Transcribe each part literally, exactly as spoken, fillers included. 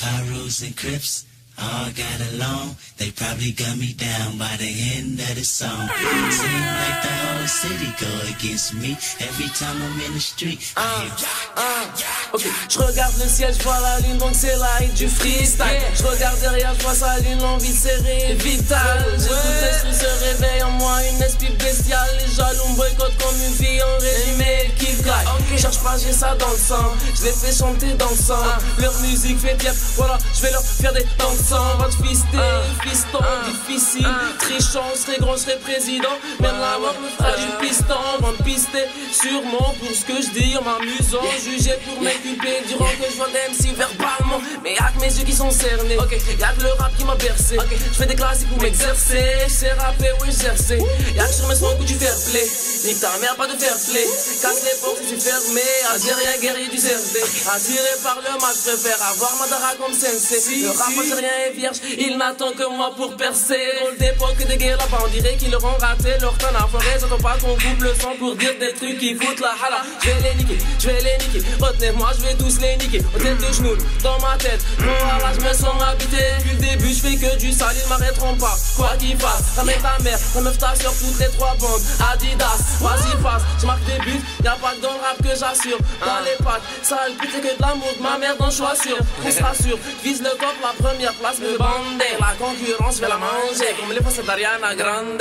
Pyros and Crips all got along. They probably got me down by the end of the song. Seem like the whole city go against me every time I'm in the street. I hear, Ok, je regarde le ciel, je vois la lune, donc c'est la hit du freestyle. Je regarde derrière, je vois sa lune, l'envie de serrer est vitale. J'écoute l'esprit se réveille en moi, une esprit bestiale. Les jaloux me boycottent comme une fille en régime et qui graille. Cherche pas, j'ai ça dans le sang, je les fais chanter dans le sang. Leur musique fait tiep, voilà, je vais leur faire des dansants. Va te fister, fiston, difficile. Trichant, je serai grand, je serai président. Même la mort me fera du piston. Va me pister sûrement pour ce que je dis en m'amusant. Jugé pour m'inculper, diront que je vois des M C verbalement. Mais y'a que mes yeux qui sont cernés, okay. Y'a que le rap qui m'a bercé, okay. Je fais des classiques pour m'exercer. Je sais rapper, oui je sais. Y'a que sur mes sons que tu fair play. Nique ta mère, pas de fair play. Casse les portes si tu fermé. Algérien guerrier du C R D. Attiré par le mal, je préfère avoir Madara comme sensei. Le rap algérien est vierge, il n'attend que moi pour percer. Drôle d'époque des guerres là-bas, on dirait qu'ils leur ont raté leur temps à forêt. J'attends pas qu'on coupe le sang pour dire des trucs qui foutent la hala. Je vais les niquer, je vais les niquer. Retenez-moi, je vais tous les niquer. Au tête de genoux, dans ma tête. Non, là, je me sens habité. Depuis le début, je fais que du sale, ils m'arrêteront pas. Quoi qu'ils fassent, ramène ta mère, ta meuf ta sur toutes les trois bandes. Adidas, vas-y passe, je marque des buts. Y'a pas que dans le rap que j'assure. Dans les pattes, sale pute, c'est que de l'amour de ma mère, donc je suis sûr. On se rassure, vise le top, la première place, me bander. La concurrence, je vais la manger. Comme les facettes d'Ariana Grande.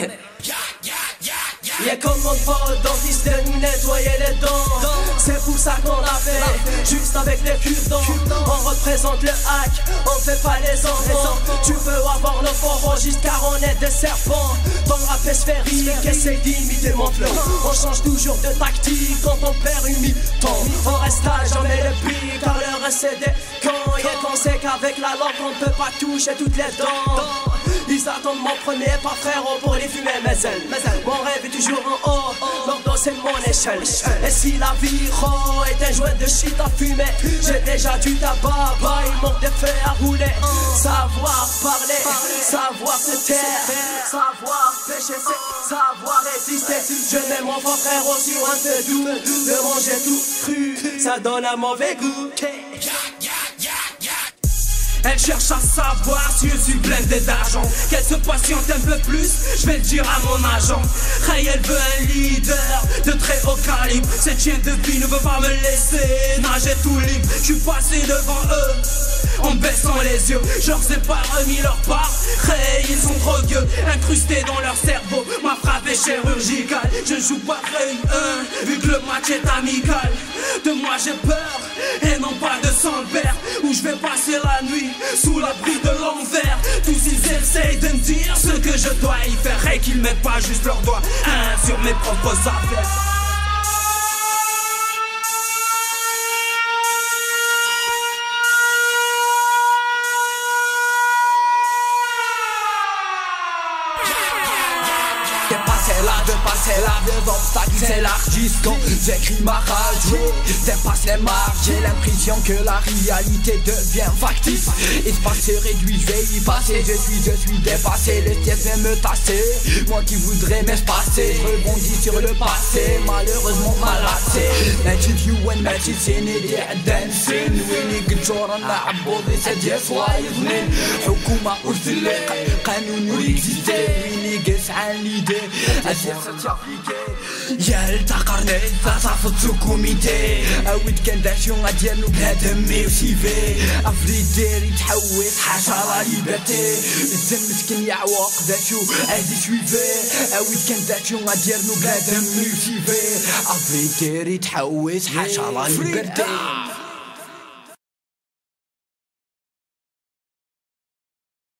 Y'a comme mon pote dentiste de nous nettoyer les dents. C'est pour ça qu'on l'a fait, juste avec les cure-dents. On représente le hack, on fait pas les enfants. Tu veux avoir le fort registre car on est des serpents. Dans le rap sphérique, essaye d'imiter mon flow. On change toujours de tactique quand on perd une mi-temps. On reste à jamais le pic car le reste c'est des cons. Y'a qu'on sait qu'avec la langue on ne peut pas toucher toutes les dents. Ils attendent mon premier pas frérot pour les fumer mes ailes. Mon rêve est toujours en haut, leur dos c'est mon échelle. Et si la vie rend est un joint de shit à fumer, j'ai déjà du tabac, bah il manque de feu à rouler. Savoir parler, savoir se taire, savoir pêcher c'est savoir résister. Je mets mon fort frérot sur un feu doux, de manger tout cru, ça donne un mauvais goût. Elle cherche à savoir si je suis blindé d'argent. Qu'elle se patiente un peu plus, je vais le dire à mon agent. Hey, elle veut un leader de très haut calibre. Cette chienne de vie ne veut pas me laisser nager tout libre. Je suis passé devant eux en baissant les yeux, je leur ai pas remis leur part. Hey, ils sont trop vieux, incrustés dans leur cerveau. Ma frappe est chirurgicale, je joue pas Ray un, vu que le match est amical. De moi j'ai peur, et non pas de sang le père, où je vais passer la nuit, sous l'abri de l'enfer. Tous ils essayent de me dire ce que je dois y faire, et qu'ils mettent pas juste leurs doigts hein, sur mes propres affaires. De passer là, les obstacles s'élargissent quand j'écris ma rage. Dépasse les marges, j'ai l'impression que la réalité devient factice. Espace est réduit, je vais y passer. Je suis, je suis dépassé, le ciel vient me tasser. Moi qui voudrais m'espacer, je rebondis sur le passé, malheureusement malassé. Magic you and magic سندي dancing ويني قدرنا نعبو ذي سجل فلايفنين حكومة أرسلق قانون يكزيستي ويني قس عن ليدي يا التقرني تصافت كوميتي اويد كان داشون ديالو بنادم ميوسيفي افريدير يتحوس حشرة ليبرتي الزن مسكين يعوق داشو عادي شويفي اويد كان داشون ديالو بنادم ميوسيفي افريدير يتحوس حشرة ليبرتي